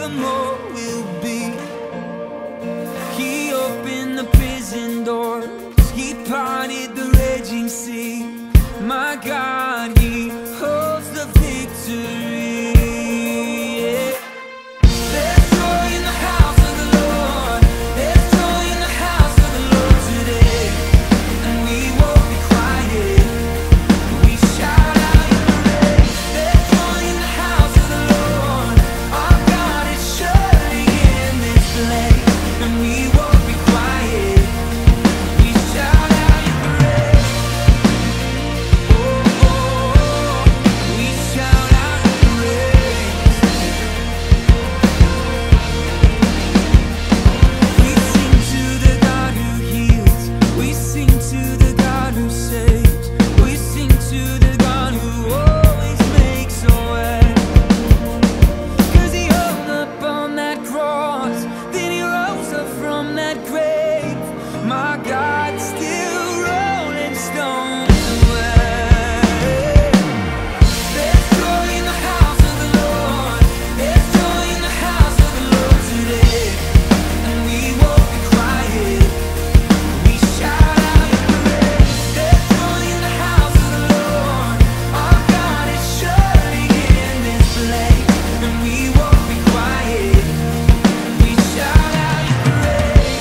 more will be. He opened the prison doors, he parted the raging sea. My God, he holds the victory. There's joy in the house of the Lord. There's joy in the house of the Lord today. And we won't be quiet. We shout out your praise. There's joy in the house of the Lord. Our God is surely in this place. And we won't be quiet. We shout out your praise. Oh, oh, we shout out your praise. We sing to the God who heals. We sing to the God who saves. We sing to the God who always makes a way. 'Cause he hung up on that cross, then he rose up from that grave. My God, still rolling stones away. There's joy in the house of the Lord. There's joy in the house of the Lord today. And we won't be quiet. We shout out your praise. There's joy in the house of the Lord. Our God is surely in this place. And we won't be quiet. We shout out your praise.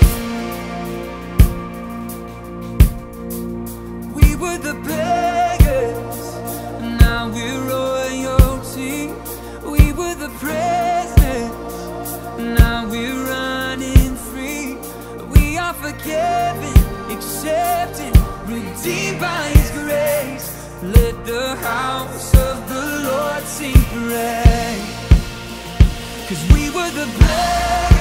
We were the beggars, now we're royalty. We were the prisoners, now we're running free. We are forgiven, accepted, redeemed by his grace. Let the house of the Lord sing praise. 'Cause we were the beggars.